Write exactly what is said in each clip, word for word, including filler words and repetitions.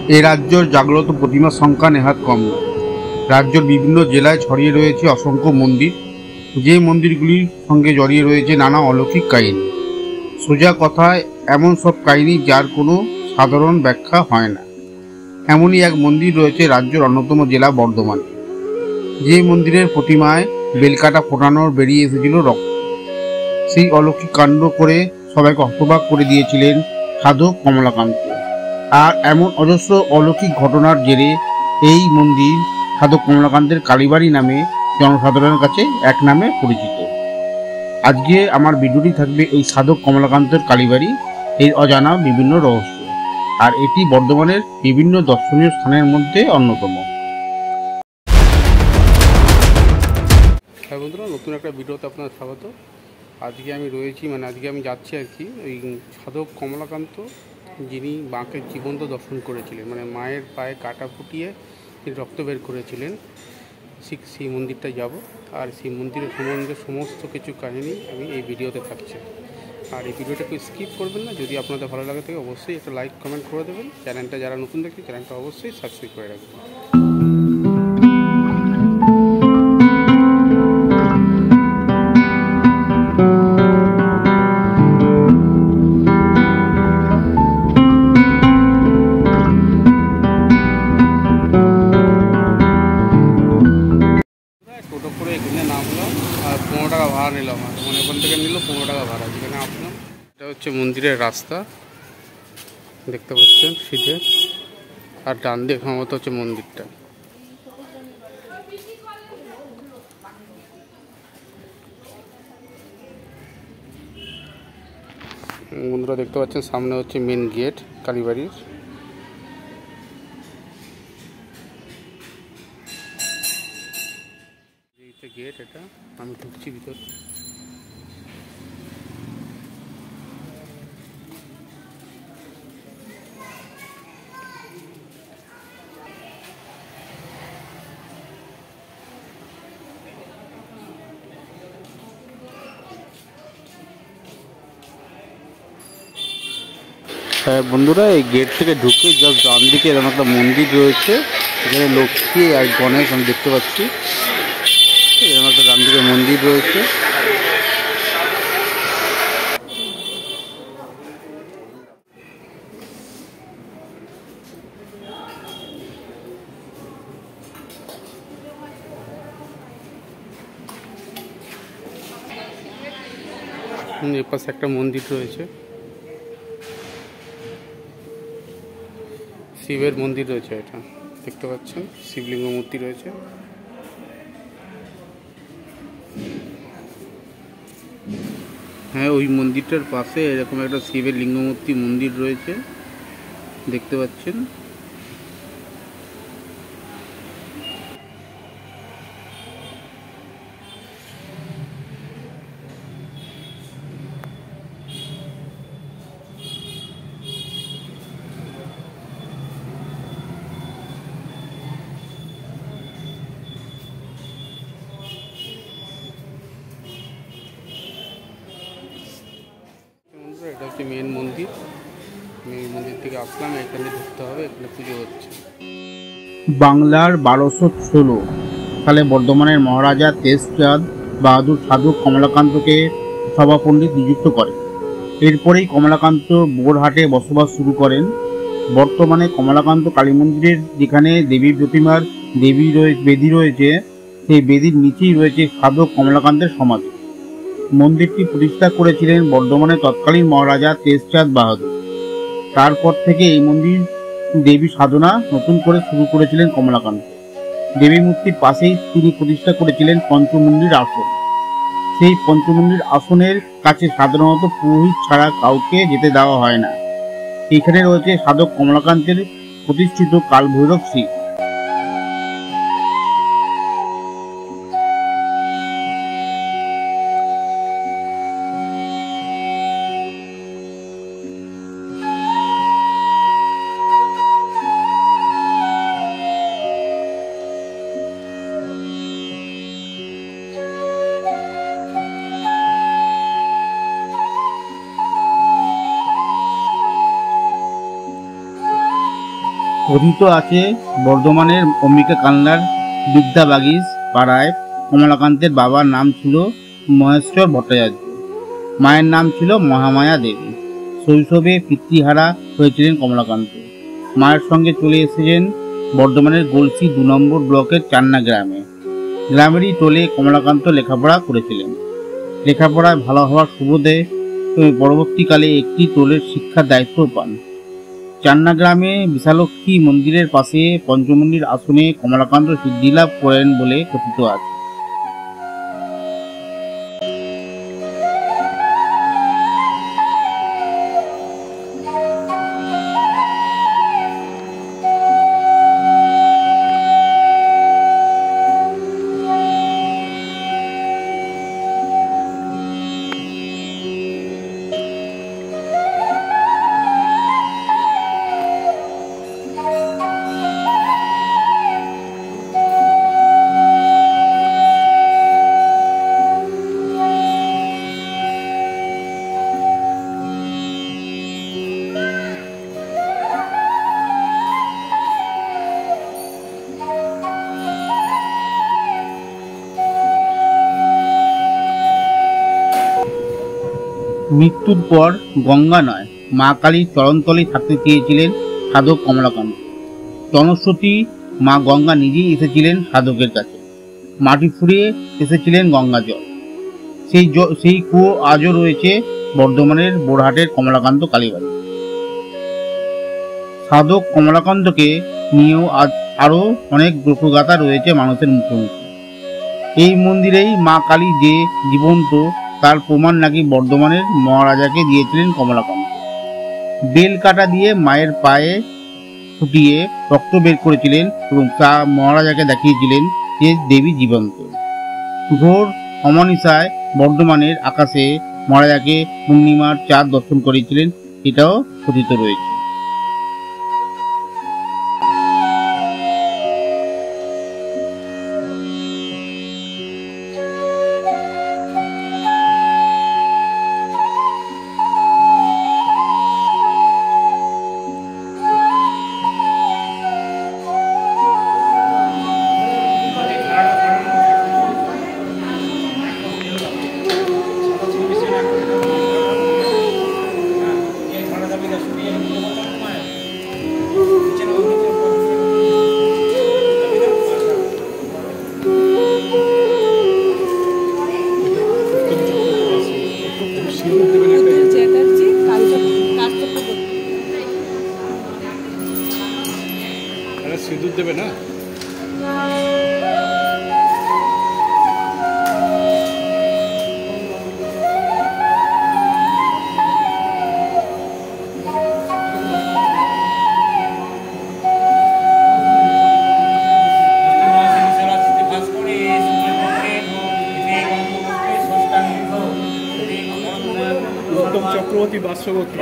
এ রাজ্যের জাগ্রত প্রতিমার সংখ্যা নেহাত কম নয়। রাজ্যের বিভিন্ন জেলায় ছড়িয়ে রয়েছে অসংখ্য মন্দির, যে মন্দিরগুলির সঙ্গে জড়িয়ে রয়েছে নানা অলৌকিক কাহিনী। সোজা কথায় এমন সব কাহিনী যার কোনো সাধারণ ব্যাখ্যা হয় না। এমনই এক মন্দির রয়েছে রাজ্যের অন্যতম জেলা বর্ধমানে, যে মন্দিরের প্রতিমায় বেলকাটা ফোটানোর বেরিয়ে এসেছিল রক্ত। সেই অলৌকিক কাণ্ড করে সবাইকে হতবাক করে দিয়েছিলেন সাধক কমলাকান্ত। আর এমন অজস্র অলৌকিক ঘটনার জেরে এই মন্দির সাধক কমলাকান্তের কালীবাড়ি নামে জনসাধারণের কাছে এক নামে পরিচিত। আজকে আমার ভিডিওটি থাকবে এই সাধক কমলাকান্তের কালীবাড়ি, এর অজানা বিভিন্ন রহস্য। আর এটি বর্ধমানের বিভিন্ন দর্শনীয় স্থানের মধ্যে অন্যতম। হ্যাঁ বন্ধুরা, নতুন একটা ভিডিওতে আপনার স্বাগত। আজকে আমি রয়েছি মানে আজকে আমি যাচ্ছি আর কি ওই সাধক কমলাকান্ত, যিনি মাকে জীবন্ত দর্শন করেছিলেন, মানে মায়ের পায়ে কাটা ফুটিয়ে রক্ত বের করেছিলেন। ঠিক সেই মন্দিরটায় যাব, আর সেই মন্দিরের সম্বন্ধে সমস্ত কিছু কাহিনী আমি এই ভিডিওতে থাকছে। আর এই ভিডিওটাকে স্কিপ করবেন না। যদি আপনাদের ভালো লাগে থাকে অবশ্যই একটা লাইক কমেন্ট করে দেবেন। চ্যানেলটা যারা নতুন দেখছে চ্যানেলটা অবশ্যই সাবস্ক্রাইব করে রাখবেন। টোটো করে এখানে নামলাম আর পনেরো টাকা ভাড়া নিলাম। আর মানে ওখান থেকে নিল পনেরো টাকা ভাড়া, যেখানে আসলাম। এটা হচ্ছে মন্দিরের রাস্তা, দেখতে পাচ্ছেন সিধে। আর ডান দিকে সম্ভবত হচ্ছে মন্দিরটা। বন্ধুরা দেখতে পাচ্ছেন সামনে হচ্ছে মেন গেট কালীবাড়ির। গেট এটা, আমি ঢুকছি ভিতর। হ্যাঁ বন্ধুরা, এই গেট থেকে ঢুকে জাস্ট ডান দিকে এরকম একটা মন্দির রয়েছে, এখানে লক্ষ্মী আর গণেশ আমি দেখতে পাচ্ছি। এরকম একটা ডান দিকে মন্দির রয়েছে। এর পাশে একটা মন্দির রয়েছে, শিবের মন্দির রয়েছে। এটা দেখতে পাচ্ছেন শিবলিঙ্গ মূর্তি রয়েছে। হ্যাঁ, ওই মন্দিরটার পাশে এরকম একটা শিবের লিঙ্গ মূর্তি মন্দির রয়েছে, দেখতে পাচ্ছেন। এটা হচ্ছে মেন মন্দির। মেন মন্দির থেকে আসলাম, এখানে ঢুকতে হবে, এখানে পুজো হচ্ছে। বাংলার বারোশো ষোলো সালে বর্ধমানের মহারাজা তেজচাঁদ বাহাদুর সাধক কমলাকান্তকে সভাপণ্ডিত নিযুক্ত করেন। এরপরেই কমলাকান্ত বোরহাটে বসবাস শুরু করেন। বর্তমানে কমলাকান্ত কালী মন্দিরের যেখানে দেবী প্রতিমার দেবী রয়েছে বেদি রয়েছে, সেই বেদির নিচেই রয়েছে সাধক কমলাকান্তের সমাধি। মন্দিরটি প্রতিষ্ঠা করেছিলেন বর্ধমানের তৎকালীন মহারাজা তেজচাঁদ বাহাদুর। তারপর থেকে এই মন্দির দেবী সাধনা নতুন করে শুরু করেছিলেন কমলাকান্ত। দেবী মূর্তির পাশেই তিনি প্রতিষ্ঠা করেছিলেন পঞ্চমন্দির আসন। সেই পঞ্চমন্দির আসনের কাছে সাধারণত পুরোহিত ছাড়া কাউকে যেতে দেওয়া হয় না। এখানে রয়েছে সাধক কমলাকান্তের প্রতিষ্ঠিত কালভৈরব শিব। কথিত আছে বর্ধমানের অম্বিকা কালনার বিদ্যাবাগীশ পাড়ায় কমলাকান্তের বাবার নাম ছিল মহেশ্বর ভট্টাচার্য, মায়ের নাম ছিল মহামায়া দেবী। শৈশবে পিতৃহারা হয়েছিলেন কমলাকান্ত। মায়ের সঙ্গে চলে এসেছেন বর্ধমানের গলসি দু নম্বর ব্লকের চান্না গ্রামে। গ্রামেরই টোলে কমলাকান্ত লেখাপড়া করেছিলেন। লেখাপড়ায় ভালো হওয়ার সুবাদে পরবর্তীকালে একটি টোলের শিক্ষার দায়িত্ব পান। চান্না গ্রামে বিশালক্ষী মন্দিরের পাশে পঞ্চমন্দির আসনে কমলাকান্ত সিদ্ধিলাভ করেন বলে কথিত আছে। মৃত্যুর পর গঙ্গা নয় মা কালীর চরণতলে থাকতে চেয়েছিলেন সাধক কমলাকান্ত। জনশ্রুতি মা গঙ্গা নিজেই এসেছিলেন সাধকের কাছে, মাটি ফুরিয়ে এসেছিলেন গঙ্গা জল। সেই সেই কুয়ো আজও রয়েছে বর্ধমানের বোরহাটের কমলাকান্ত কালীবাড়ি। সাধক কমলাকান্তকে নিয়েও আজ আরও অনেক লোকগাথা রয়েছে মানুষের মুখে মুখে। এই মন্দিরেই মা কালী যে জীবন্ত তার প্রমাণ নাকি বর্ধমানের মহারাজাকে দিয়েছিলেন কমলাকান্ত। বেল কাটা দিয়ে মায়ের পায়ে ফুটিয়ে রক্ত বের করেছিলেন এবং তা মহারাজাকে দেখিয়েছিলেন যে দেবী জীবন্ত। ঘোর অমানিসায় বর্ধমানের আকাশে মহারাজাকে পূর্ণিমার চাঁদ দর্শন করেছিলেন, এটাও কথিত রয়েছে। সিঁদুর দেবে না? উত্তম চক্রবর্তী বাস্যগোত্র।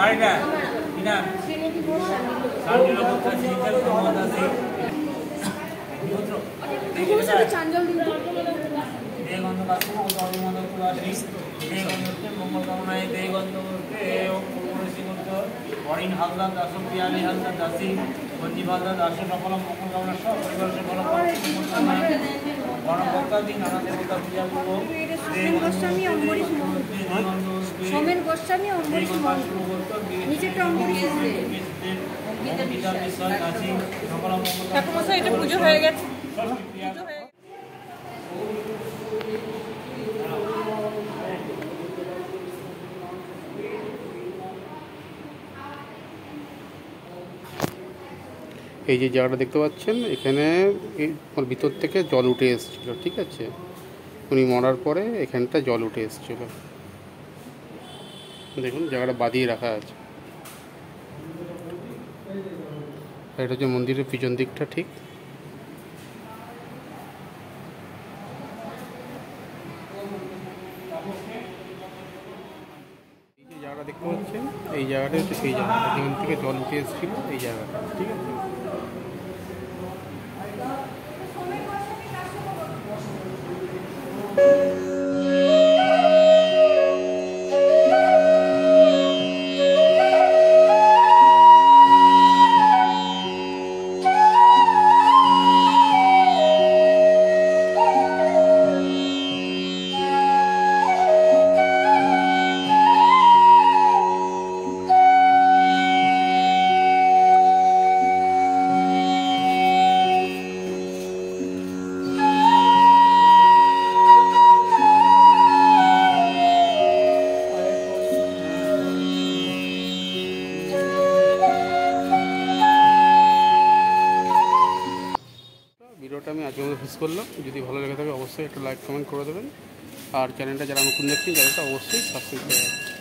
অরিন হালদার দাস পিয়ালি হালদার দাসী সঞ্জীব হালদার দাস সকল মঙ্গল কামনা সহ পরিবারের ভালো গণভক্তাদি নানা দেবতা পূজা করব। গোস্বামী অম্বরীশ সোমেন গোস্বামী অম্বরীশ নিচেটা অম্বরীশ ঠাকুমশাই এটা পুজো হয়ে গেছে। এই যে জায়গাটা দেখতে পাচ্ছেন, এখানে ভিতর থেকে জল উঠে এসেছিলো, ঠিক আছে। উনি মরার পরে এখানটা জল উঠে এসেছিল। দেখুন জায়গাটা বাঁধিয়ে রাখা আছে। এটা হচ্ছে মন্দিরের পিছন দিকটা, ঠিক। এই যে জায়গাটা দেখতে পাচ্ছেন, এই জায়গাটা হচ্ছে সেই জায়গাটা যেখান থেকে জল উঠে এসেছিল, এই জায়গাটা, ঠিক আছে। মধ্যে ফেস করলাম। যদি ভালো লেগে থাকে অবশ্যই একটা লাইক কমেন্ট করে দেবেন, আর চ্যানেলটা যারা নতুন দেখছেন চ্যানেলটা অবশ্যই সাবস্ক্রাইব করে দেবেন।